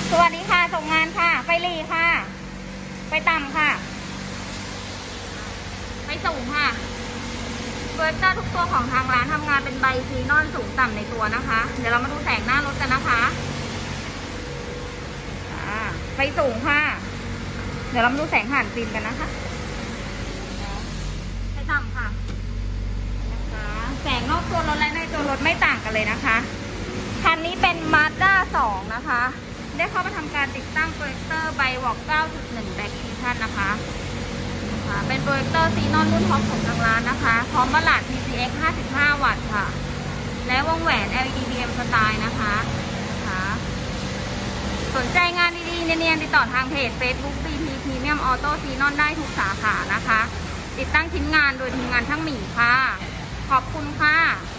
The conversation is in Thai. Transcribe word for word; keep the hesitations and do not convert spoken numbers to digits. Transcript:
สวัสดีค่ะส่งงานค่ะไฟหลีค่ะไฟต่ำค่ะไฟสูงค่ะโปรเจคเตอร์ทุกตัวของทางร้านทำงานเป็นใบซีนอนสูงต่ำในตัวนะคะเดี๋ยวเรามาดูแสงหน้ารถกันนะคะไฟสูงค่ะเดี๋ยวเรามาดูแสงผ่านฟิล์มกันนะคะไฟต่ำค่ะนะคะแสงนอกตัวรถและในตัวรถไม่ต่างกันเลยนะคะคันนี้เป็น Mazda สองนะคะได้เข้ามาทำการติดตั้งโปรเจคเตอร์ไบวอล์ก เก้าจุดหนึ่ง Black Edition นะคะเป็นโปรเจคเตอร์ซีนอนรุ่นท็อปของทางร้านนะคะพร้อมบัลลัด ที ซี เอ็กซ์ ห้าสิบห้า วัตต์ค่ะและวงแหวน แอล อี ดี บี เอ็ม สไตล์นะคะสนใจงานดีๆเนียนๆติดต่อทางเพจ Facebook บี พี Premium Auto Xenon ได้ทุกสาขานะคะติดตั้งชิ้นงานโดยทีมงานช่างหมีค่ะขอบคุณค่ะ